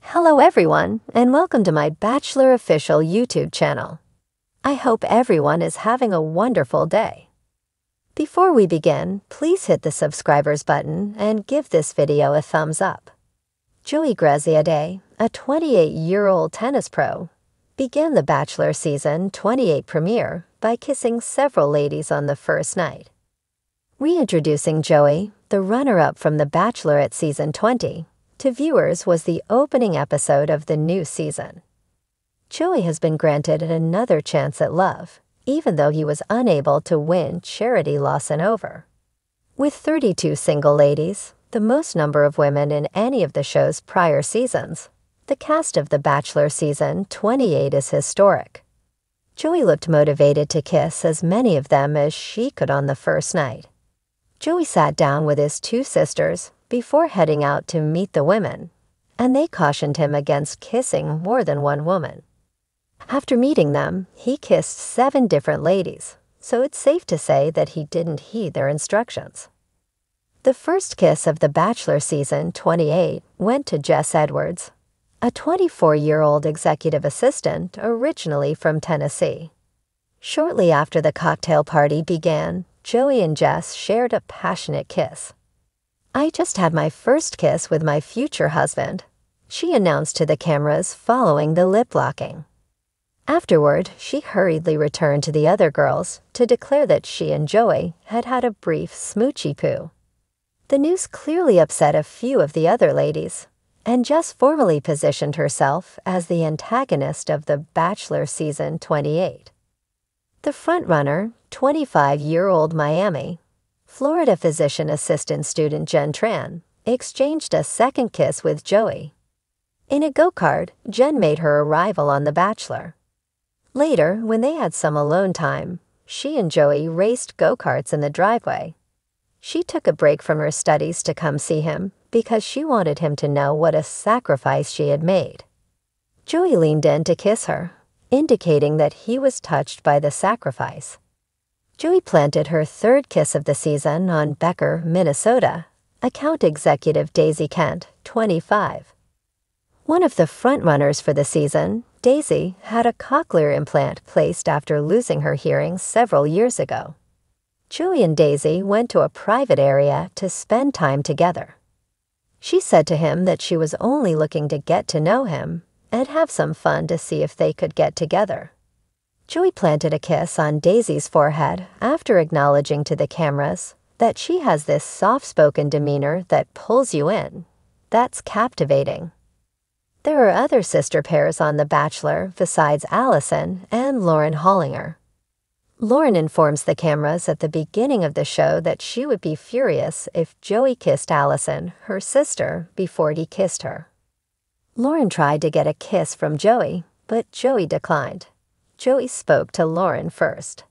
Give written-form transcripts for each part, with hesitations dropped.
Hello everyone, and welcome to my Bachelor official YouTube channel. I hope everyone is having a wonderful day. Before we begin, please hit the subscribers button and give this video a thumbs up. Joey Graziadei, a 28-year-old tennis pro, began the Bachelor Season 28 premiere by kissing several ladies on the first night. Reintroducing Joey, the runner-up from The Bachelorette Season 20, to viewers was the opening episode of the new season. Joey has been granted another chance at love, even though he was unable to win Charity Lawson over. With 32 single ladies, the most number of women in any of the show's prior seasons, the cast of The Bachelor Season 28 is historic. Joey looked motivated to kiss as many of them as she could on the first night. Joey sat down with his two sisters before heading out to meet the women, and they cautioned him against kissing more than one woman. After meeting them, he kissed 7 different ladies, so it's safe to say that he didn't heed their instructions. The first kiss of The Bachelor Season 28 went to Jess Edwards, a 24-year-old executive assistant originally from Tennessee. Shortly after the cocktail party began, Joey and Jess shared a passionate kiss. "I just had my first kiss with my future husband," she announced to the cameras following the lip-locking. Afterward, she hurriedly returned to the other girls to declare that she and Joey had had a brief smoochy-poo. The news clearly upset a few of the other ladies, and Jess formally positioned herself as the antagonist of The Bachelor Season 28. The frontrunner, 25-year-old Miami, Florida physician assistant student Jen Tran exchanged a second kiss with Joey. In a go-kart, Jen made her arrival on The Bachelor. Later, when they had some alone time, she and Joey raced go-karts in the driveway. She took a break from her studies to come see him because she wanted him to know what a sacrifice she had made. Joey leaned in to kiss her, indicating that he was touched by the sacrifice. Joey planted her third kiss of the season on Becker, Minnesota, account executive Daisy Kent, 25. One of the frontrunners for the season, Daisy, had a cochlear implant placed after losing her hearing several years ago. Joey and Daisy went to a private area to spend time together. She said to him that she was only looking to get to know him and have some fun to see if they could get together. Joey planted a kiss on Daisy's forehead after acknowledging to the cameras that she has this soft-spoken demeanor that pulls you in. That's captivating. There are other sister pairs on The Bachelor besides Allison and Lauren Hollinger. Lauren informs the cameras at the beginning of the show that she would be furious if Joey kissed Allison, her sister, before he kissed her. Lauren tried to get a kiss from Joey, but Joey declined. Joey spoke to Lauren first.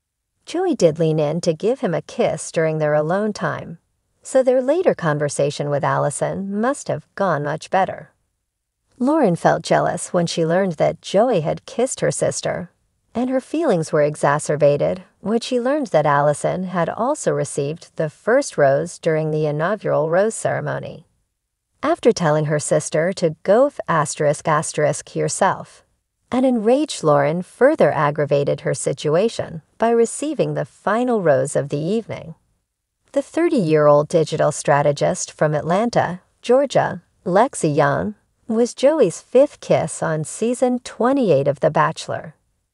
Joey did lean in to give him a kiss during their alone time, so their later conversation with Allison must have gone much better. Lauren felt jealous when she learned that Joey had kissed her sister, and her feelings were exacerbated when she learned that Allison had also received the first rose during the inaugural rose ceremony. After telling her sister to go *** yourself, an enraged Lauren further aggravated her situation by receiving the final rose of the evening. The 30-year-old digital strategist from Atlanta, Georgia, Lexi Young, was Joey's 5th kiss on Season 28 of The Bachelor.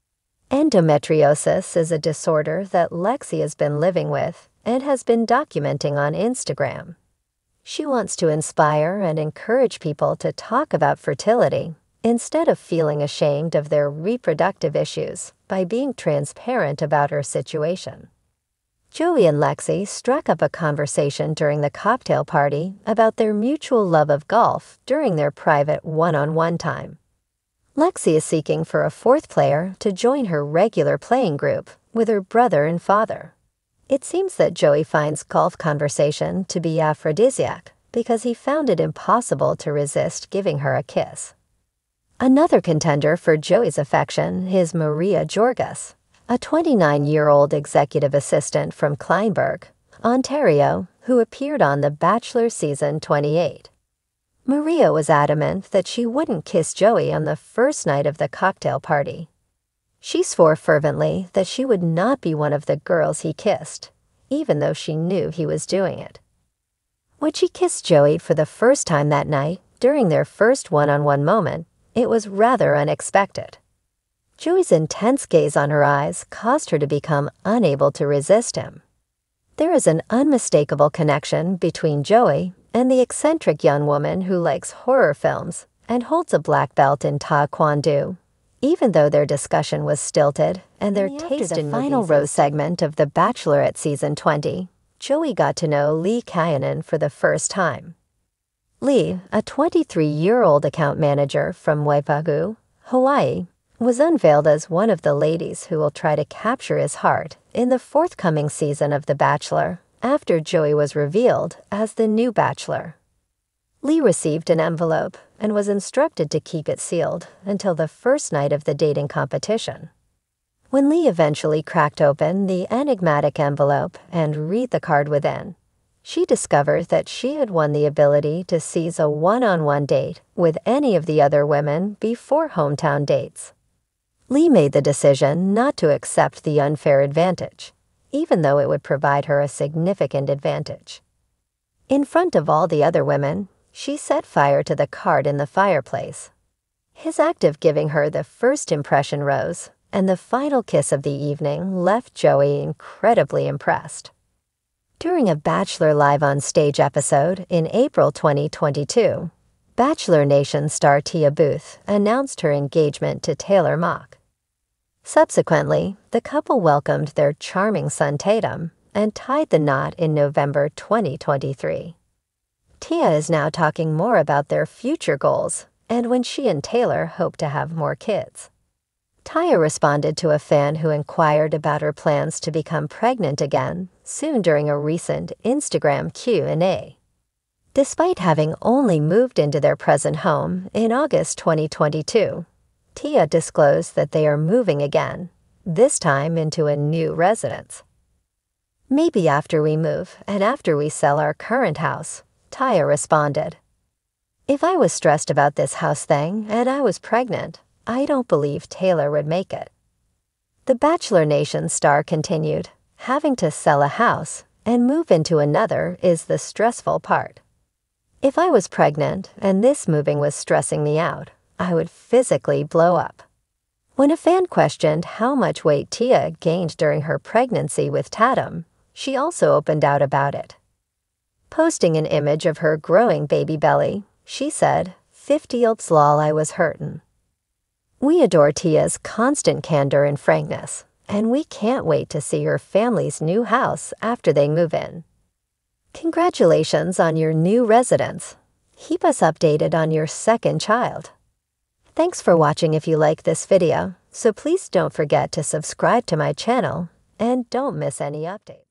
Endometriosis is a disorder that Lexi has been living with and has been documenting on Instagram. She wants to inspire and encourage people to talk about fertility instead of feeling ashamed of their reproductive issues by being transparent about her situation. Joey and Lexi struck up a conversation during the cocktail party about their mutual love of golf during their private one-on-one time. Lexi is seeking for a 4th player to join her regular playing group with her brother and father. It seems that Joey finds golf conversation to be aphrodisiac because he found it impossible to resist giving her a kiss. Another contender for Joey's affection is Maria Jorgas, a 29-year-old executive assistant from Kleinburg, Ontario, who appeared on The Bachelor Season 28. Maria was adamant that she wouldn't kiss Joey on the first night of the cocktail party. She swore fervently that she would not be one of the girls he kissed, even though she knew he was doing it. When she kissed Joey for the first time that night, during their first one-on-one moment, it was rather unexpected. Joey's intense gaze on her eyes caused her to become unable to resist him. There is an unmistakable connection between Joey and the eccentric young woman who likes horror films and holds a black belt in Taekwondo. Even though their discussion was stilted and their taste in final rose segment of The Bachelorette Season 20, Joey got to know Lee Kyanan for the first time. Lee, a 23-year-old account manager from Waipahu, Hawaii, was unveiled as one of the ladies who will try to capture his heart in the forthcoming season of The Bachelor after Joey was revealed as the new Bachelor. Lee received an envelope and was instructed to keep it sealed until the first night of the dating competition. When Lee eventually cracked open the enigmatic envelope and read the card within, she discovered that she had won the ability to seize a one-on-one date with any of the other women before hometown dates. Lee made the decision not to accept the unfair advantage, even though it would provide her a significant advantage. In front of all the other women, she set fire to the card in the fireplace. His act of giving her the first impression rose, and the final kiss of the evening left Joey incredibly impressed. During a Bachelor Live on Stage episode in April 2022, Bachelor Nation star Tia Booth announced her engagement to Taylor Mock. Subsequently, the couple welcomed their charming son Tatum and tied the knot in November 2023. Tia is now talking more about their future goals and when she and Taylor hope to have more kids. Tia responded to a fan who inquired about her plans to become pregnant again soon during a recent Instagram Q&A. Despite having only moved into their present home in August 2022, Tia disclosed that they are moving again, this time into a new residence. "Maybe after we move and after we sell our current house," Tia responded. "If I was stressed about this house thing and I was pregnant, I don't believe Taylor would make it." The Bachelor Nation star continued, "Having to sell a house and move into another is the stressful part. If I was pregnant and this moving was stressing me out, I would physically blow up." When a fan questioned how much weight Tia gained during her pregnancy with Tatum, she also opened out about it. Posting an image of her growing baby belly, she said, "50-year-old lol, I was hurtin'." We adore Tia's constant candor and frankness, and we can't wait to see her family's new house after they move in. Congratulations on your new residence. Keep us updated on your second child. Thanks for watching. If you like this video, so please don't forget to subscribe to my channel and don't miss any updates.